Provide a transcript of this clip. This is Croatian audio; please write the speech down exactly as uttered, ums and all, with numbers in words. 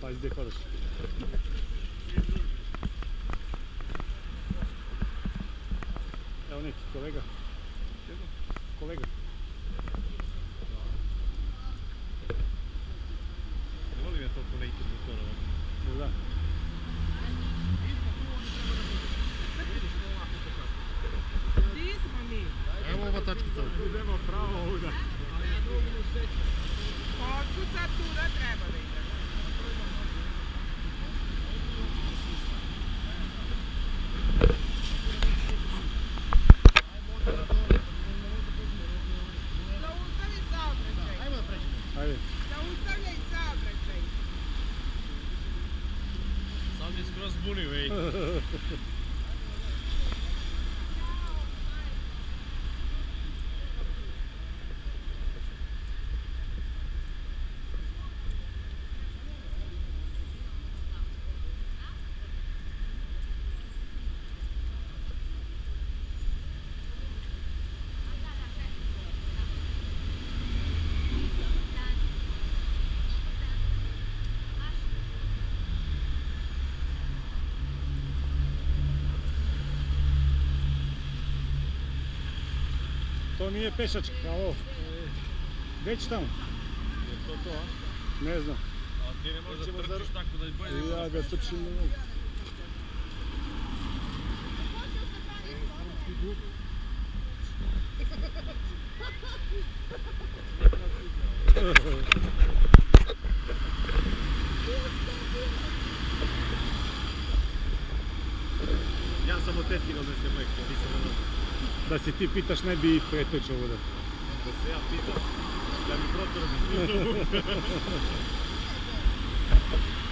Pazi gdje hodaš. Evo neki kolega. Kolega. Ne volim ja toliko naked motorova. Da. Gdje smo mi? Evo ova tačkica. Idemo pravo ovdje. Otkud sad tuda treba da ide? Zaustavi saobraćaj. Ajmo da pređemo. Ajde. Zaustavljaj saobraćaj. Sad mi je skroz zbunio, ej. To nije pešački, alo. Već tamo? Je to to, a? Ne znam. A ti ne možeš da trčiš tako da je bolje. Ja ga trčim ne mogu. Ja sam od tetkinog da se mojeg, nisam ono. Da se ti pitaš ne bi pretrčao ovdje. Da se ja pitam, da mi protorom izgleda.